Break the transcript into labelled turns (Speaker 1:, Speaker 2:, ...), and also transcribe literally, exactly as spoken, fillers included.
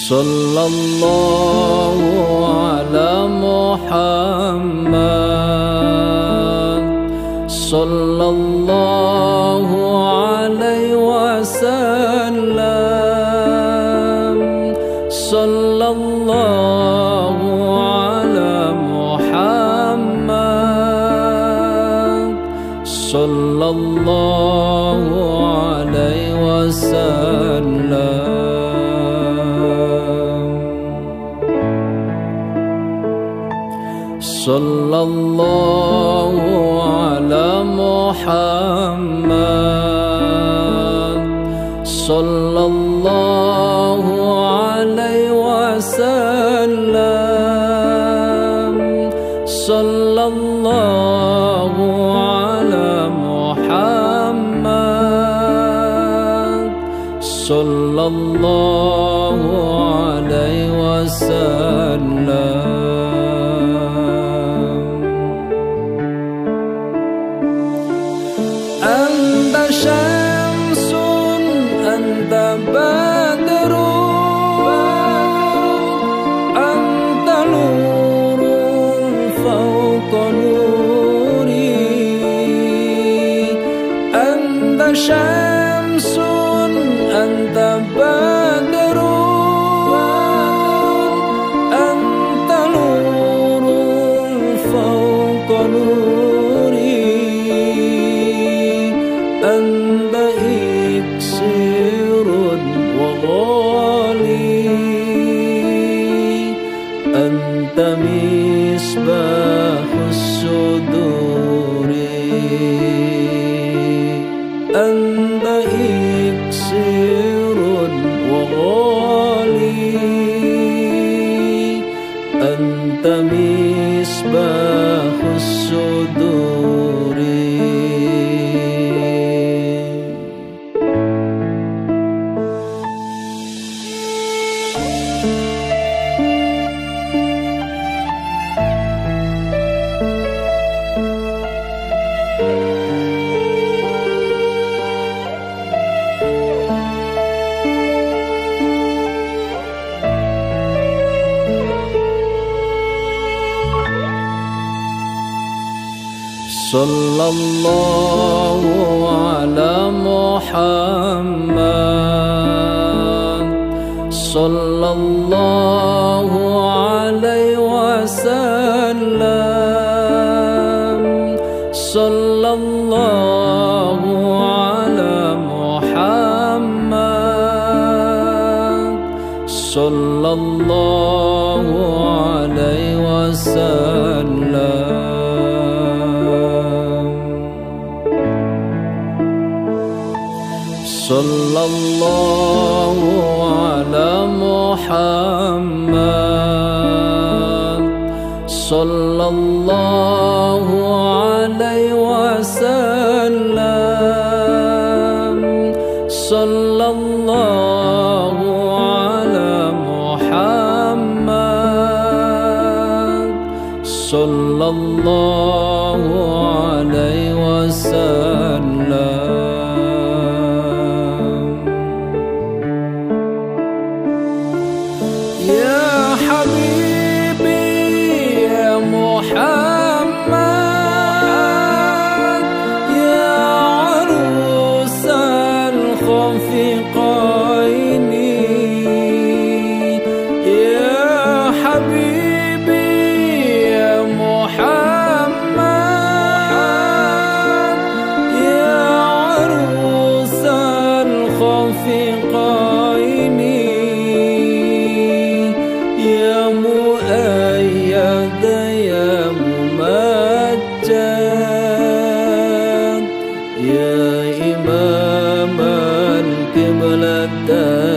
Speaker 1: Sallallahu ala Muhammad, sallallahu alaihi wasallam, sallallahu ala Muhammad, sallallahu alaihi wasallam. Sallallahu ala Muhammad, sallallahu alaihi wasallam, sallallahu ala Muhammad, sallallahu alaihi wasallam. Anta syamsun, anta badrun, anta nurun fawqa nuri. Anta syamsun, anta badrun, anta nurun fawqa nuri. Anta iksirun wa ghali, anta misbahus suduri. Anta iksirun wa ghali, anta misbahus suduri. Sallallahu ala Muhammad, sallallahu alaihi wasallam, sallallahu ala Muhammad, sallallahu alaihi wasallam. Sallallahu ala Muhammad, sallallahu alaihi wasallam, sallallahu ala Muhammad, sallallahu alaihi wasallam. Ya Habibi ya Muhammad, ya arusal khafiqaini, ya Habibi ya Muhammad, ya arusal khafiqaini. Ya mu'ayyad ya mumajjad, ya imam al-qiblatain.